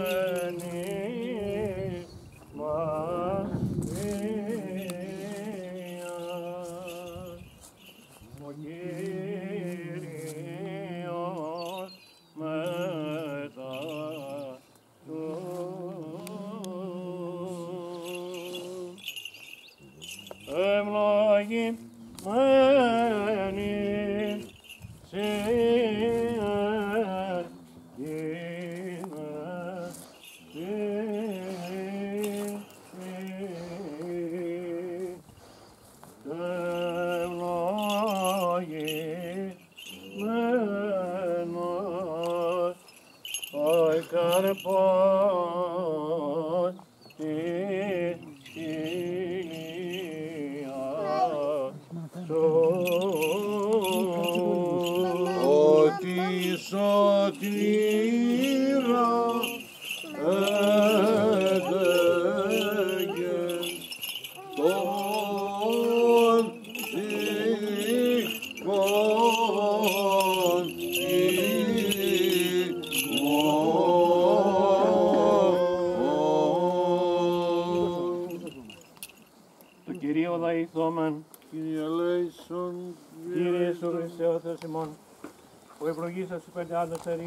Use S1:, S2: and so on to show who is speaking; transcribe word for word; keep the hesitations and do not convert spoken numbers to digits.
S1: Ότι σωτήρα έδεγε τον ψυχών ημών.
S2: Το Κυρίο λαϊθόμεν,
S1: Κύριε ελέησον,
S2: Κύριε Ιησού Χριστέ ο Θεός ημών, που ευλογήσας τους πέντε άντρες